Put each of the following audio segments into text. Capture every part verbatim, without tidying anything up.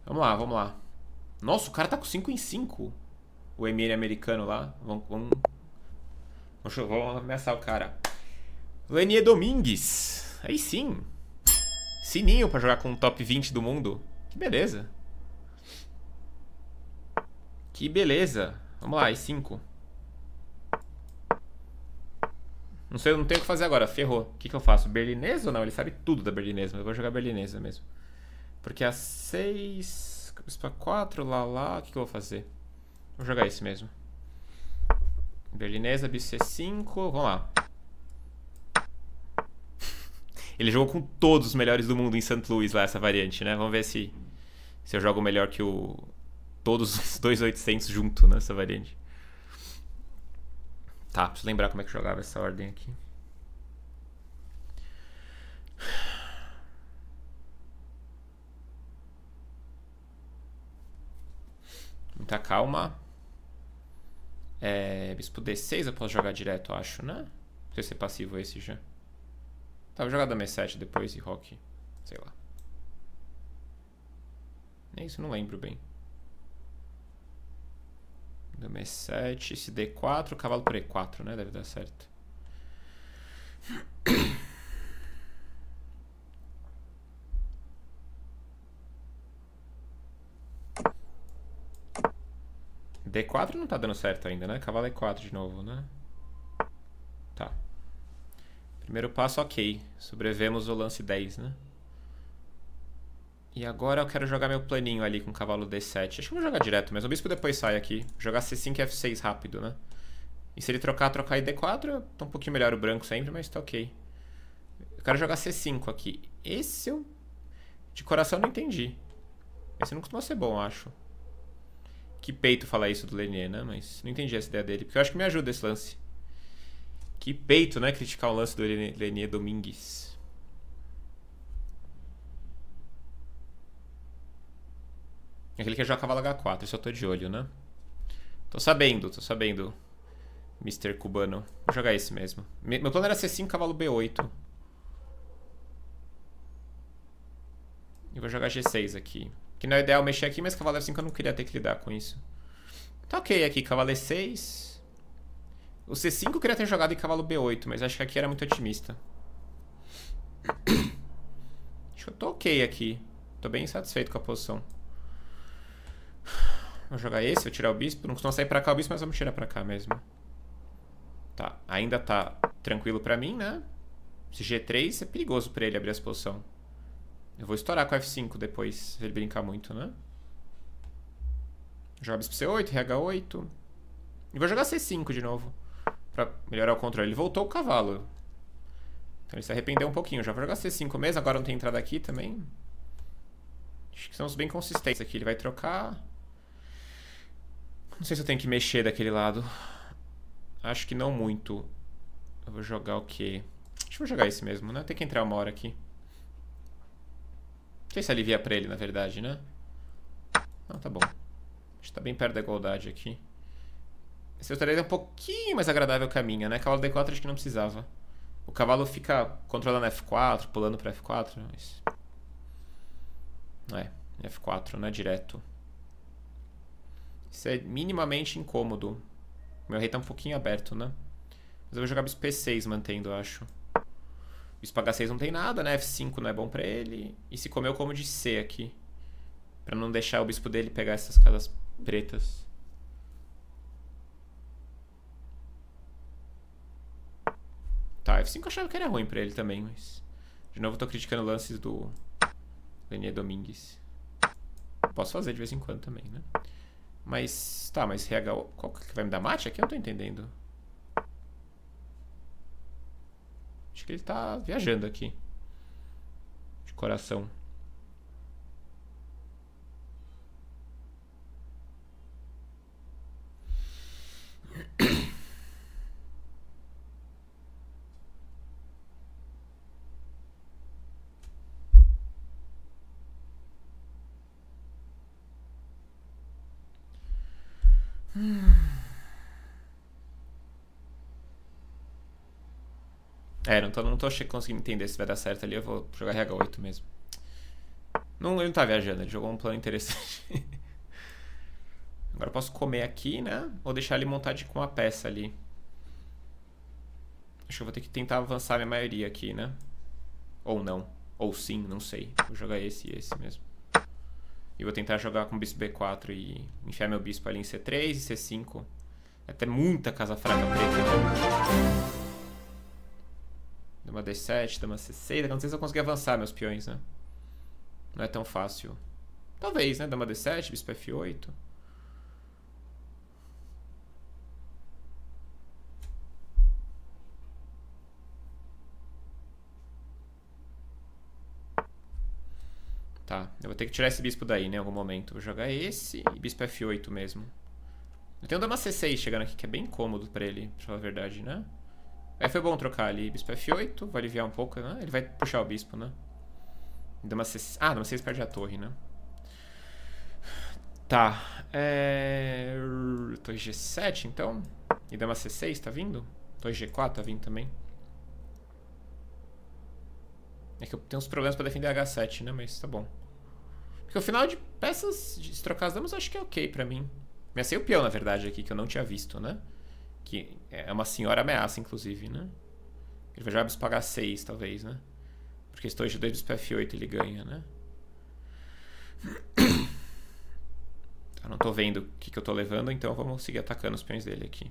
Vamos lá, vamos lá. Nossa, o cara tá com cinco em cinco. O M N americano lá. Vamos, vamos, vamos ameaçar o cara. Lenier Domingues. Aí sim. Sininho pra jogar com o top vinte do mundo. Que beleza. Que beleza. Vamos lá, e cinco. Não sei, eu não tenho o que fazer agora, ferrou. O que, que eu faço? Berlinesa ou não? Ele sabe tudo da berlinesa, mas eu vou jogar berlinesa mesmo. Porque a seis... Cabeça pra quatro, lá, lá... O que, que eu vou fazer? Vou jogar esse mesmo. Berlinesa, bis C cinco... Vamos lá. Ele jogou com todos os melhores do mundo em Saint Louis lá, essa variante, né? Vamos ver se, se eu jogo melhor que o... Todos os dois mil e oitocentos junto nessa variante. Tá, preciso lembrar como é que jogava essa ordem aqui. Muita calma. É, bispo D seis eu posso jogar direto, acho, né? Não sei se é passivo esse já. Tá, vou jogar dama E sete depois e roque. Sei lá. É isso, não lembro bem. Dama E sete, esse D quatro, cavalo por E quatro, né? Deve dar certo. D quatro não tá dando certo ainda, né? Cavalo E quatro de novo, né? Tá. Primeiro passo, ok. Sobrevivemos o lance dez, né? E agora eu quero jogar meu planinho ali com o cavalo D sete. Acho que eu vou jogar direto mesmo. O bispo depois sai aqui. Jogar C cinco e F seis rápido, né? E se ele trocar, trocar e D quatro, tá um pouquinho melhor o branco sempre, mas tá ok. Eu quero jogar C cinco aqui. Esse eu... De coração não entendi. Esse não costuma ser bom, acho. Que peito falar isso do Lenier, né? Mas não entendi essa ideia dele. Porque eu acho que me ajuda esse lance. Que peito, né? Criticar o lance do Lenier Domingues. Aquele que joga cavalo H quatro, isso eu tô de olho, né? Tô sabendo, tô sabendo. mister Cubano. Vou jogar esse mesmo. Meu plano era C cinco, cavalo B oito. E vou jogar G seis aqui. Que não é ideal mexer aqui, mas cavalo F cinco eu não queria ter que lidar com isso. Tá ok aqui, cavalo E seis. O C cinco eu queria ter jogado em cavalo B oito, mas acho que aqui era muito otimista. Acho que eu tô ok aqui. Tô bem satisfeito com a posição. Vou jogar esse, vou tirar o bispo. Não costuma sair pra cá o bispo, mas vamos tirar pra cá mesmo. Tá, ainda tá tranquilo pra mim, né? Esse G três é perigoso pra ele abrir essa posição. Eu vou estourar com F cinco depois, se ele brincar muito, né? Jogar bispo C oito, R H oito. E vou jogar C cinco de novo. Pra melhorar o controle. Ele voltou o cavalo. Então ele se arrependeu um pouquinho. Já vou jogar C cinco mesmo, agora não tem entrada aqui também. Acho que são os bem consistentes aqui. Ele vai trocar... Não sei se eu tenho que mexer daquele lado. Acho que não muito. Eu vou jogar o quê? Acho que vou jogar esse mesmo, né? Tem que entrar uma hora aqui. Não sei se alivia pra ele, na verdade, né? Não, tá bom. Acho que tá bem perto da igualdade aqui. Esse outro é um pouquinho mais agradável que a minha, né? Cavalo D quatro acho que não precisava. O cavalo fica controlando F quatro, pulando pra F quatro. Mas... É, F quatro, né? Direto. Isso é minimamente incômodo. Meu rei tá um pouquinho aberto, né? Mas eu vou jogar bispo P seis mantendo, eu acho. Bispo H seis não tem nada, né? F cinco não é bom pra ele. E se comer eu como de C aqui. Pra não deixar o bispo dele pegar essas casas pretas. Tá, F cinco eu achava que era ruim pra ele também, mas... De novo eu tô criticando lances do... Lenier Domingues. Posso fazer de vez em quando também, né? Mas... Tá, mas R H... Qual que vai me dar mate aqui? Eu não tô entendendo. Acho que ele tá viajando aqui. De coração. É, não tô, não tô conseguindo entender se vai dar certo ali. Eu vou jogar R H oito mesmo. Não, ele não tá viajando, ele jogou um plano interessante. Agora eu posso comer aqui, né? Ou deixar ele montar de, com a peça ali. Acho que eu vou ter que tentar avançar a minha maioria aqui, né? Ou não. Ou sim, não sei. Vou jogar esse e esse mesmo. E vou tentar jogar com bispo B quatro e enfiar meu bispo ali em C três e C cinco. É até muita casa fraca preta, né? Dama D sete, dama C seis. Não sei se eu conseguir avançar meus peões, né? Não é tão fácil. Talvez, né? Dama D sete, bispo F oito. Tá, eu vou ter que tirar esse bispo daí, né, em algum momento. Vou jogar esse e bispo F oito mesmo. Eu tenho um dama C seis chegando aqui, que é bem cômodo pra ele, pra falar a verdade, né? Aí foi bom trocar ali bispo F oito, vai aliviar um pouco, né? Ele vai puxar o bispo, né? Dama C seis... Ah, dama C seis perde a torre, né? Tá, é... torre G sete, então. E dama C seis, tá vindo? Torre G quatro tá vindo também. É que eu tenho uns problemas pra defender H sete, né? Mas tá bom. Porque o final de peças de trocar as damas eu acho que é ok pra mim. Ameacei o peão, na verdade, aqui, que eu não tinha visto, né? Que é uma senhora ameaça, inclusive, né? Ele vai jogar bispo H seis, talvez, né? Porque esse torre G dois, bispo F oito ele ganha, né? Eu não tô vendo o que, que eu tô levando, então vamos seguir atacando os peões dele aqui.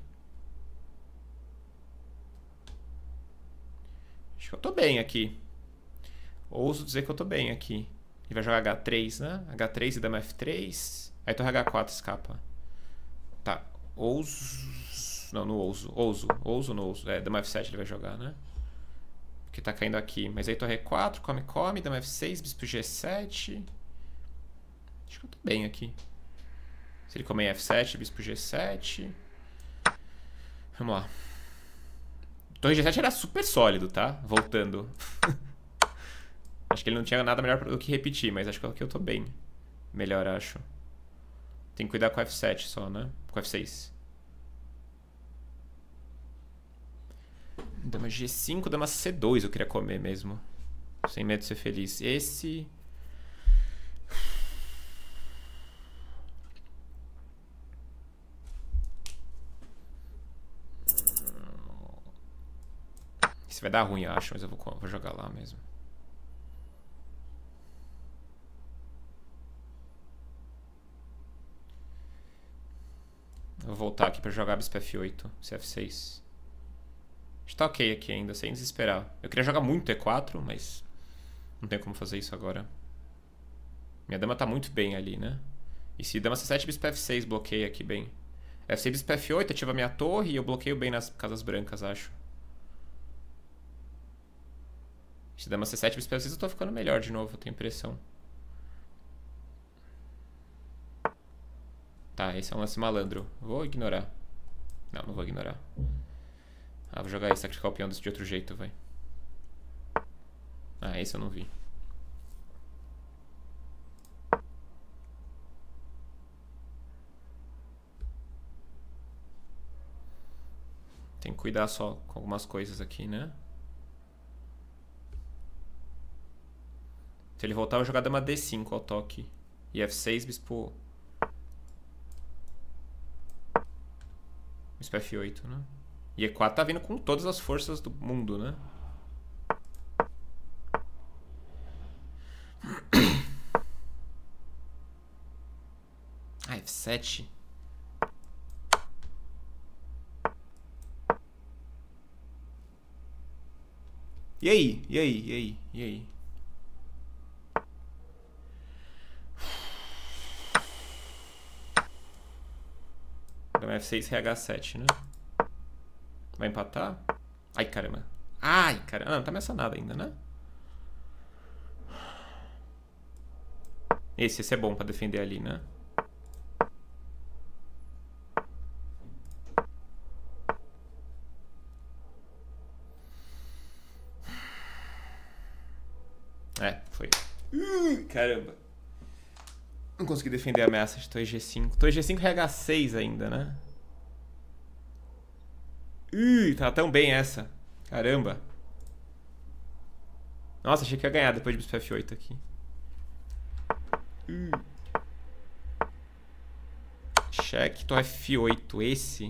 Acho que eu tô bem aqui. Ouso dizer que eu tô bem aqui. Ele vai jogar H três, né? H três e dama F três. Aí torre H quatro escapa. Tá. Ouso... Não, no ouso. Ouso. Ouso no ouso. É, dama F sete ele vai jogar, né? Porque tá caindo aqui. Mas aí torre E quatro, come, come. Dama F seis, bispo G sete. Acho que eu tô bem aqui. Se ele comer F sete, bispo G sete. Vamos lá. Torre G sete era super sólido, tá? Voltando. Acho que ele não tinha nada melhor do que repetir, mas acho que aqui eu tô bem. Melhor, acho. Tem que cuidar com F sete só, né? Com F seis. Dama G cinco, dama C dois eu queria comer mesmo. Sem medo de ser feliz. Esse... Esse vai dar ruim, eu acho, mas eu vou, vou jogar lá mesmo. Eu vou voltar aqui pra jogar bispo F oito, C F seis. Acho que tá ok aqui ainda, sem desesperar. Eu queria jogar muito E quatro, mas não tem como fazer isso agora. Minha dama tá muito bem ali, né? E se dama C sete, bispo F seis bloqueia aqui bem. F seis, bispo F oito, ativa minha torre e eu bloqueio bem nas casas brancas, acho. Se dama C sete, bispo F seis, eu tô ficando melhor de novo, eu tenho impressão. Tá, esse é um lance malandro. Vou ignorar. Não, não vou ignorar. Ah, vou jogar esse, sacrificar o peão de outro jeito, vai. Ah, esse eu não vi. Tem que cuidar só com algumas coisas aqui, né? Se ele voltar, eu vou jogar dama D cinco ao toque. E F seis, bispo... Bispo F oito, né? E E quatro tá vindo com todas as forças do mundo, né? Ah, F sete. E aí? E aí? E aí? E aí? Dama F seis, Rei H sete, né? Vai empatar? Ai, caramba. Ai, caramba. Não, não tá ameaçando ainda, né? Esse, esse é bom pra defender ali, né? É, foi. Uh, caramba. Não consegui defender a ameaça de torre G cinco. Torre G cinco é H seis ainda, né? Ih, tá tão bem essa. Caramba. Nossa, achei que ia ganhar depois de bispo F oito aqui. Hum. Cheque, torre F oito. Esse.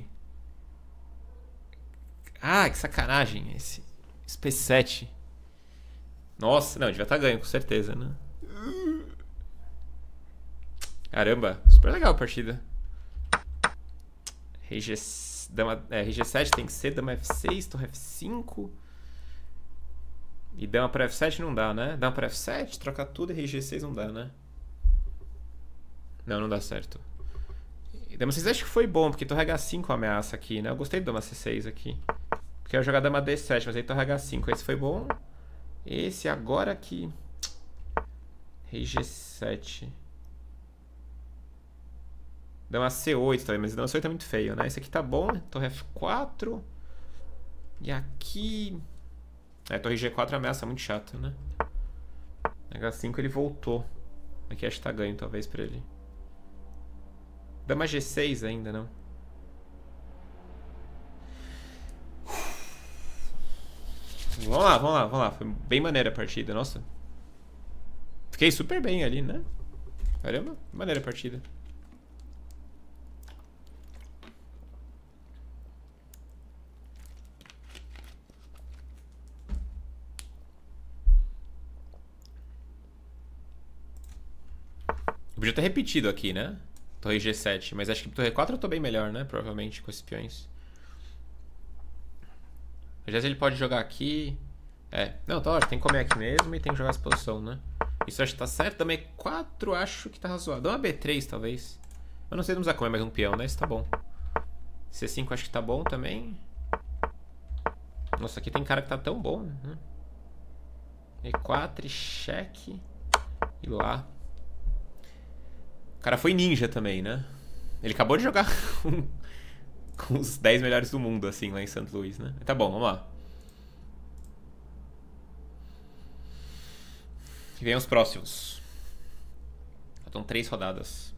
Ah, que sacanagem. Esse. Esse P sete. Nossa, não, devia estar ganho, com certeza, né? Caramba, super legal a partida. Rei G, dama, é, Rei G sete tem que ser, dama F seis, torre F cinco. E dama para F sete não dá, né? Dama para F sete, trocar tudo e Rei G seis não dá, né? Não, não dá certo. E dama C seis acho que foi bom, porque torre H cinco ameaça aqui, né? Eu gostei do dama C seis aqui. Porque eu ia jogar dama D sete, mas aí torre H cinco. Esse foi bom. Esse agora aqui. Rei G sete. Dama C oito também, mas dama C oito é muito feio, né? Esse aqui tá bom, né? Torre F quatro. E aqui... É, torre G quatro ameaça muito chata, né? H cinco ele voltou. Aqui acho que tá ganho, talvez, pra ele. Dama G seis ainda, não? Vamos lá, vamos lá, vamos lá. Foi bem maneira a partida, nossa. Fiquei super bem ali, né? Caramba, maneira a partida. Eu podia ter repetido aqui, né? Torre G sete, mas acho que torre quatro eu tô bem melhor, né? Provavelmente, com esses peões. Às vezes ele pode jogar aqui. É, não, tá ótimo, tem que comer aqui mesmo e tem que jogar essa posição, né? Isso acho que tá certo. Dama E quatro acho que tá razoável. Dama B três, talvez. Eu não sei se vamos comer mais um peão, né? Isso tá bom. C cinco acho que tá bom também. Nossa, aqui tem cara que tá tão bom, né? E quatro, cheque. E lá. O cara foi ninja também, né? Ele acabou de jogar com, com os dez melhores do mundo, assim, lá em Saint Louis, né? Tá bom, vamos lá. E vem os próximos. Faltam três rodadas.